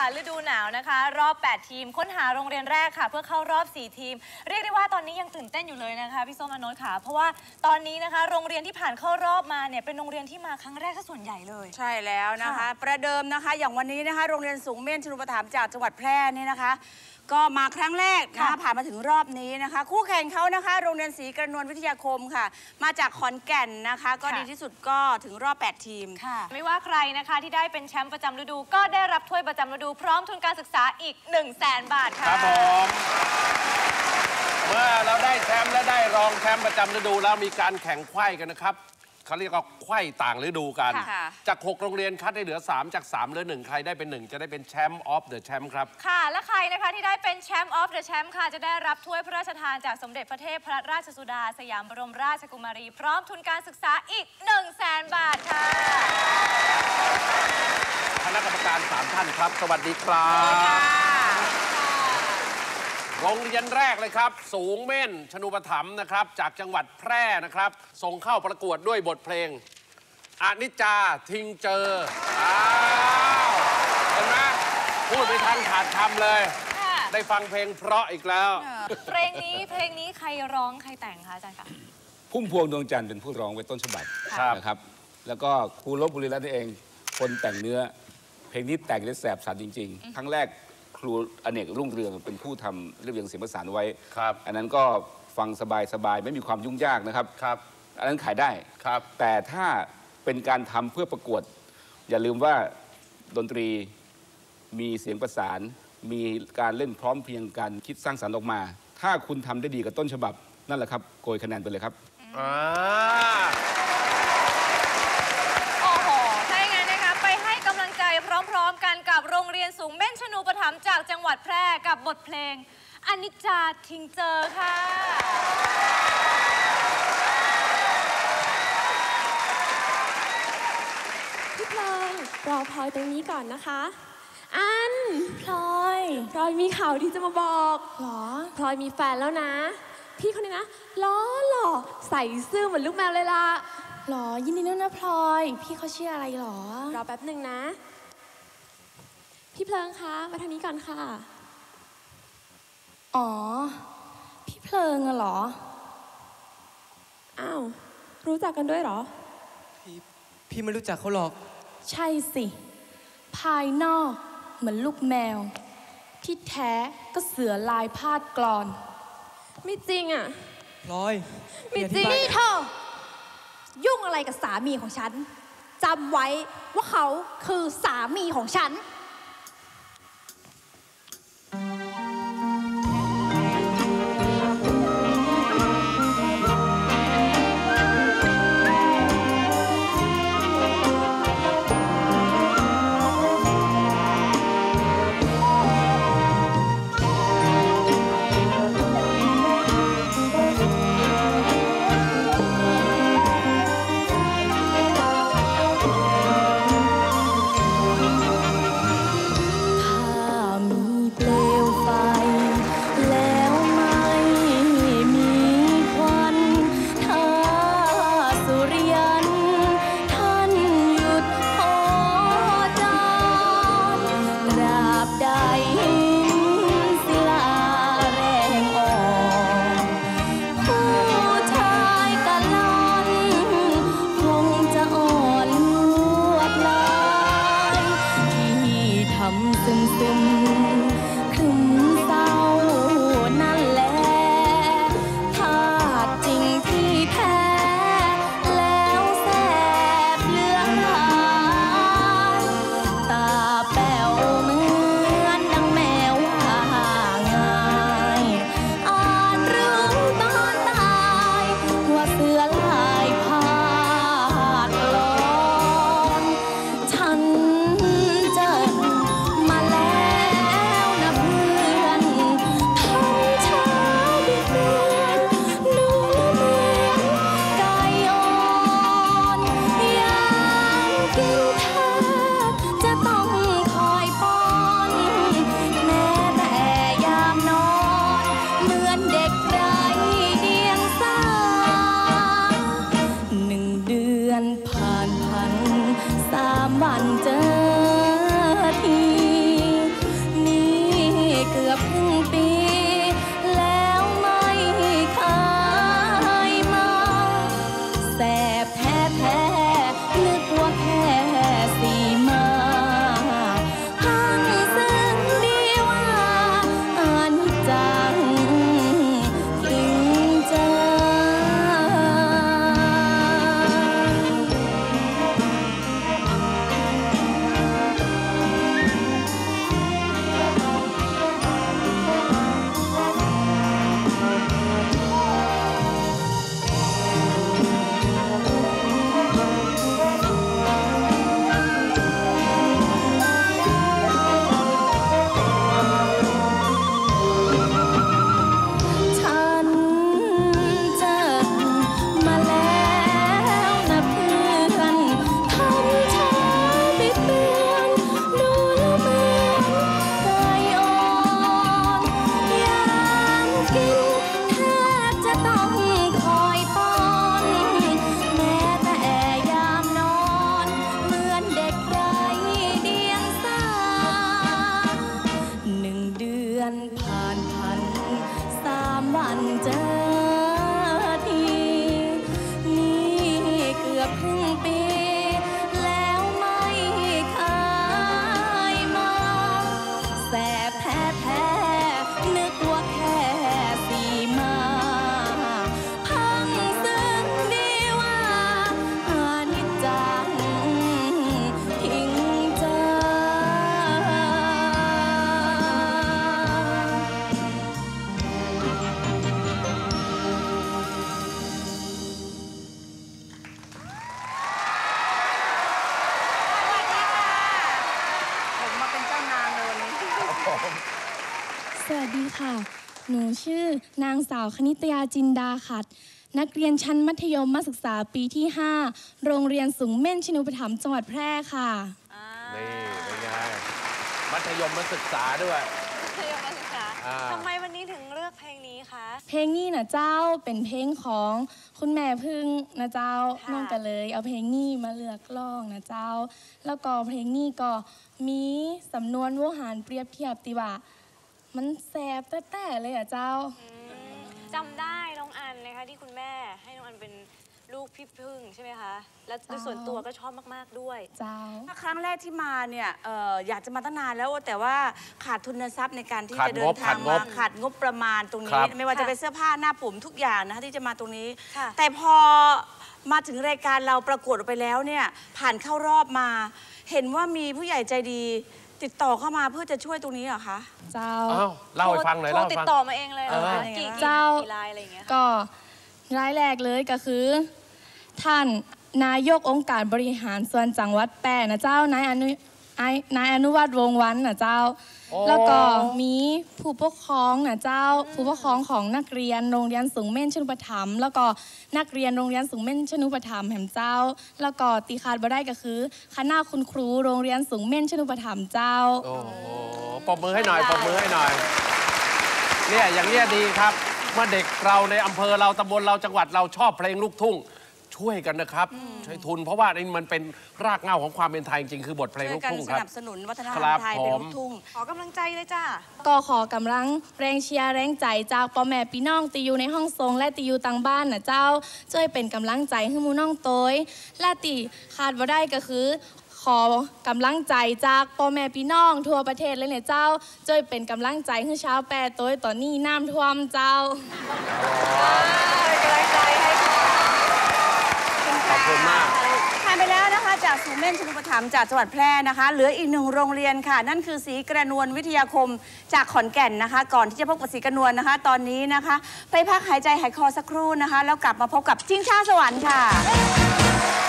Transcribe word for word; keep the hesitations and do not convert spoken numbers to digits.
ฤดูหนาวนะคะรอบแปดทีมค้นหาโรงเรียนแรกค่ะเพื่อเข้ารอบสี่ทีมเรียกได้ว่าตอนนี้ยังตื่นเต้นอยู่เลยนะคะพี่ส้มอโนชค่ะเพราะว่าตอนนี้นะคะโรงเรียนที่ผ่านเข้ารอบมาเนี่ยเป็นโรงเรียนที่มาครั้งแรกซะส่วนใหญ่เลยใช่แล้วนะคะประเดิมนะคะอย่างวันนี้นะคะโรงเรียนสูงเม่นชนุปถัมภ์จากจังหวัดแพร่นี่นะคะก็มาครั้งแรกนะคะผ่านมาถึงรอบนี้นะคะคู่แข่งเขานะคะโรงเรียนศรีกระนวลวิทยาคมค่ะมาจากขอนแก่นนะคะก็ดีที่สุดก็ถึงรอบแปดทีมค่ะไม่ว่าใครนะคะที่ได้เป็นแชมป์ประจำฤดูก็ได้รับถ้วยประจำฤดูพร้อมทุนการศึกษาอีก หนึ่งแสน บาทค่ะครับผมเมื่อเราได้แชมป์และได้รองแชมป์ประจำฤดูแล้วมีการแข่งไขว้กันนะครับเขาเรียกว่าไขว้ต่างฤดูกันจากหกโรงเรียนคัดได้เหลือสามจากสามเหลือหนึ่งใครได้เป็นหนึ่งจะได้เป็นแชมป์ออฟเดอะแชมป์ครับค่ะและใครนะคะที่ได้เป็นแชมป์ออฟเดอะแชมป์ค่ะจะได้รับถ้วยพระราชทานจากสมเด็จพระเทพพระราชสุดาสยามบรมราชกุมารีพร้อมทุนการศึกษาอีก หนึ่งแสน บาทค่ะคณะกรรมการสามท่านครับสวัสดีครับโรงเรียนแรกเลยครับสูงเม่นชนุปถัมภ์นะครับจากจังหวัดแพร่นะครับส่งเข้าประกวดด้วยบทเพลงอนิจจาทิงเจออ้าวเห็นไหมพูดไปทางขาดคำเลยได้ฟังเพลงเพราะอีกแล้วเพลงนี้เพลงนี้ใครร้องใครแต่งคะอาจารย์คะพุ่มพวงดวงจันทร์เป็นผู้ร้องไว้ต้นฉบับนะครับแล้วก็ครูลบบุรีรัตน์เองคนแต่งเนื้อเพลงนี้แต่งได้แสบสันจริงๆครั้งแรกครูอเนกรุ่งเรืองเป็นผู้ทำเรียบเรียงเสียงประสานไว้ครับอันนั้นก็ฟังสบายๆไม่มีความยุ่งยากนะครับครับอันนั้นขายได้ครับแต่ถ้าเป็นการทำเพื่อประกวดอย่าลืมว่าดนตรีมีเสียงประสานมีการเล่นพร้อมเพรียงกันคิดสร้างสรรค์ออกมาถ้าคุณทำได้ดีกับต้นฉบับนั่นแหละครับโกยคะแนนไปเลยครับอ่าพร้อมๆกันกับโรงเรียนสูงเม่นชนูปถัมภ์จากจังหวัดแพร่กับบทเพลงอนิจจาทิงเจอค่ะพี่พลอยรอพลอยตรงนี้ก่อนนะคะอันพลอยพลอยมีข่าวที่จะมาบอกหรอพลอยมีแฟนแล้วนะพี่คนนี้นะล้อหล่อใส่เสื้อเหมือนลูกแมวเลยล่ะหรอยินดีด้วยนะพลอยพี่เขาชื่ออะไรหรอรอแป๊บหนึ่งนะพี่เพลิงคะมาทางนี้ก่อนค่ะอ๋อพี่เพลิงอะเหรออ้าวรู้จักกันด้วยเหรอพี่พี่ไม่รู้จักเขาหรอกใช่สิภายนอกเหมือนลูกแมวที่แท้ก็เสือลายพาดกลอนไม่จริงอะพลอยไม่จริงนี่เธอยุ่งอะไรกับสามีของฉันจำไว้ว่าเขาคือสามีของฉันสวัสดีค่ะ หนูชื่อนางสาวคณิตยาจินดาขัดนักเรียนชั้นมัธยมศึกษาปีที่ ห้า โรงเรียนสูงเม่นชินูปถัมภ์จังหวัดแพร่ค่ะนี่เป็นไงมัธยมมาศึกษาด้วยมัธยมศึกษาอ่าทำไมวันนี้ถึงเลือกเพลงนี้คะเพลงนี้นะเจ้าเป็นเพลงของคุณแม่พึ่งนะเจ้าค่ะน้องกันเลย เอาเพลงนี้มาเลือกร้องนะเจ้า แล้วก็เพลงนี้ก็มีสำนวนโวหารเปรียบเทียบติว่ามันแสบแต่แต่เลยอ่ะเจ้าจำได้น้องอันนะคะที่คุณแม่ให้น้องอันเป็นลูกพี่พึ่งใช่ไหมคะ และโดยส่วนตัวก็ชอบมากๆด้วยเจ้าครั้งแรกที่มาเนี่ยเอ่ออยากจะมาตั้งนานแล้วแต่ว่าขาดทุนทรัพย์ในการที่ขาดจะเดิงนบทางขาดงมาบขาดงบประมาณตรงครันี้บไม่ว่าจะค่ะเป็นเสื้อผ้าหน้าผมทุกอย่างนะคะที่จะมาตรงนี้ค่ะแต่พอมาถึงรายการเราประกวดไปแล้วเนี่ยผ่านเข้ารอบมา เห็นว่ามีผู้ใหญ่ใจดี ติดต่อเข้ามาเพื่อจะช่วยตรงนี้เหรอคะเจ้าอ้าวเล่าให้ฟังหน่อยโทรเล่าให้ติดฟังต่อมาเองเลยเหรอคะเออกี่เจ้ากี่รายอะไรอย่างเงี้ยค่ะก็รายแรกเลยก็คือ ท่านนายกองค์การบริหารส่วนจังหวัดแปร่นะเจ้านายอนุไอ้นายอนุวัฒน์วงศ์วันนะเจ้าโอ้แล้วก็มีผู้ปกครองนะเจ้า ผู้ปกครองของนักเรียนโรงเรียนสูงเม่นชนุปถัมภ์แล้วก็นักเรียนโรงเรียนสูงเม่นชนุปถัมภ์แห่งเจ้า แล้วก็ตีขาดบ่ได้ก็คือคณะคุณครูโรงเรียนสูงเม่นชนุปถัมภ์เจ้าโอ้โหปรบมือให้หน่อยปรบมือให้หน่อย เนี่ยอย่างเนี้ยดีครับ เมื่อเด็กเราในอำเภอเราตำบลเราจังหวัดเราชอบเพลงลูกทุ่ง ช่วยกันนะครับ ใช้ทุนเพราะว่านี่มันเป็นรากเหง้าของความเป็นไทยจริงๆคือบทเพลงช่วลูยกกันทุ่งสครับนับสนุนวัฒนธรครรัมบไทยเป็นผมลูกทุ่งขอกำลังใจเลยจ้าก็ขอกำลังแรงเชียร์แรงใจจากพ่อแม่พี่น้องตีอยู่ในห้องทรงและตีอยู่ต่างบ้านนะเจ้าช่วยเป็นกำลังใจให้หมูน้องโตยและตีขาดบ่ได้ก็คือ ขอกำลังใจจากพ่อแม่พี่น้องทั่วประเทศเลยเนี่ยเจ้าช่วยเป็นกำลังใจให้ชาวแปรโตยตอนนี้น้ำท่วมเจ้าเป็นกำลังใจให้ค่ะขอบคุณมากผ่านไปแล้วนะคะจากสูงเม่นชนุปถัมภ์จากจังหวัดแพร่นะคะ เหลืออีกหนึ่งโรงเรียนค่ะ นั่นคือศรีกระนวลวิทยาคมจากขอนแก่นนะคะ ก่อนที่จะพบกับศรีกระนวลนะคะ ตอนนี้นะคะ ไปพักหายใจหายคอสักครู่นะคะ แล้วกลับมาพบกับชิงช้าสวรรค์ค่ะ